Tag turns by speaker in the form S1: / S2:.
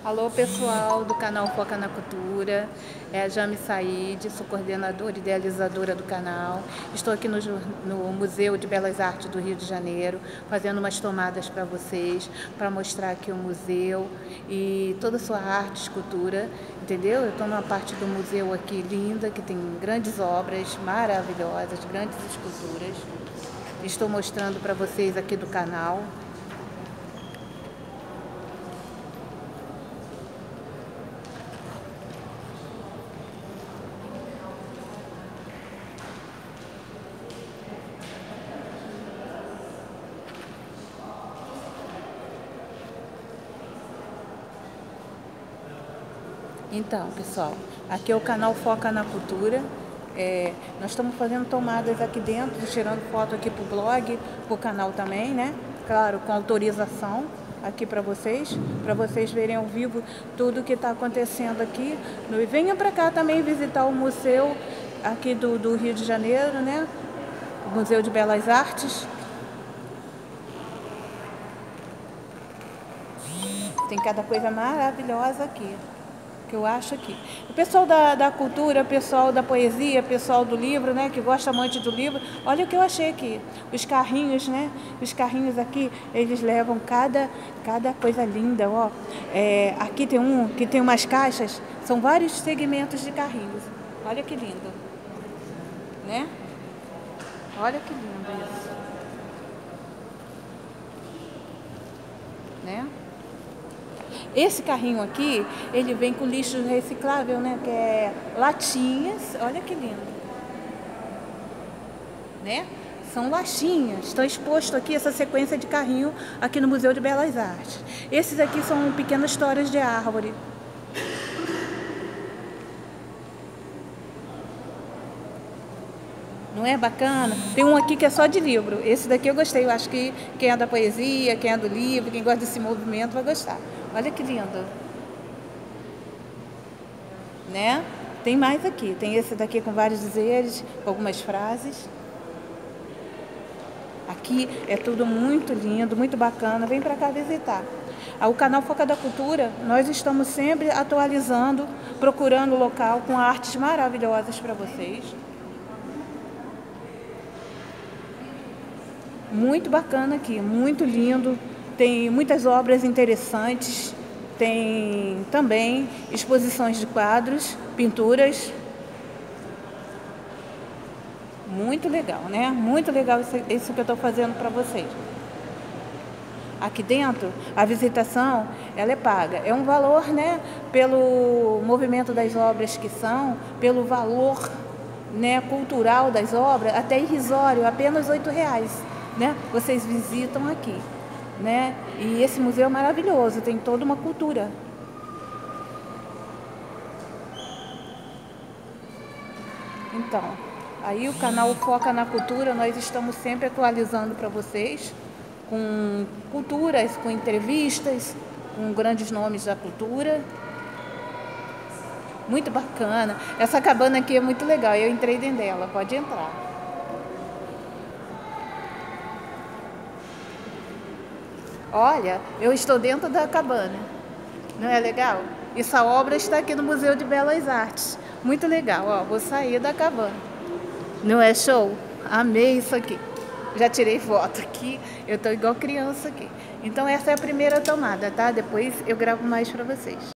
S1: Alô pessoal do canal Foca na Cultura, é a Jami Said, sou coordenadora e idealizadora do canal. Estou aqui no Museu de Belas Artes do Rio de Janeiro, fazendo umas tomadas para vocês, para mostrar aqui o museu e toda a sua arte, escultura, entendeu? Eu estou numa parte do museu aqui linda, que tem grandes obras maravilhosas, grandes esculturas. Estou mostrando para vocês aqui do canal. Então, pessoal, aqui é o canal Foca na Cultura. Nós estamos fazendo tomadas aqui dentro, tirando foto aqui pro blog, pro canal também, né? Claro, com autorização aqui para vocês verem ao vivo tudo que está acontecendo aqui. E venham para cá também visitar o museu aqui do Rio de Janeiro, né? O Museu de Belas Artes. Tem cada coisa maravilhosa aqui, que eu acho aqui. O pessoal da cultura, o pessoal da poesia, o pessoal do livro, né, que gosta muito do livro, olha o que eu achei aqui. Os carrinhos, né? Os carrinhos aqui, eles levam cada coisa linda, ó. Aqui tem um que tem umas caixas, são vários segmentos de carrinhos. Olha que lindo, né? Olha que lindo isso, né? Esse carrinho aqui, ele vem com lixo reciclável, né? Que é latinhas. Olha que lindo, né? São latinhas. Estão exposto aqui essa sequência de carrinho aqui no Museu de Belas Artes. Esses aqui são pequenas histórias de árvore. Não é bacana? Tem um aqui que é só de livro. Esse daqui eu gostei. Eu acho que quem é da poesia, quem é do livro, quem gosta desse movimento vai gostar. Olha que lindo, né? Tem mais aqui. Tem esse daqui com vários dizeres, com algumas frases. Aqui é tudo muito lindo, muito bacana. Vem para cá visitar. O canal Foca da Cultura, nós estamos sempre atualizando, procurando local com artes maravilhosas para vocês. Muito bacana aqui, muito lindo, tem muitas obras interessantes, tem também exposições de quadros, pinturas. Muito legal, né? Muito legal isso que eu estou fazendo para vocês. Aqui dentro, a visitação, ela é paga. É um valor, né, pelo movimento das obras que são, pelo valor, né, cultural das obras, até irrisório, apenas R$8. Né? Vocês visitam aqui, né? E esse museu é maravilhoso, tem toda uma cultura. Então, aí o canal Foca na Cultura, nós estamos sempre atualizando para vocês, com culturas, com entrevistas, com grandes nomes da cultura. Muito bacana. Essa cabana aqui é muito legal, eu entrei dentro dela, pode entrar. Olha, eu estou dentro da cabana. Não é legal? Essa obra está aqui no Museu de Belas Artes. Muito legal, ó. Vou sair da cabana. Não é show? Amei isso aqui. Já tirei foto aqui. Eu estou igual criança aqui. Então essa é a primeira tomada, tá? Depois eu gravo mais para vocês.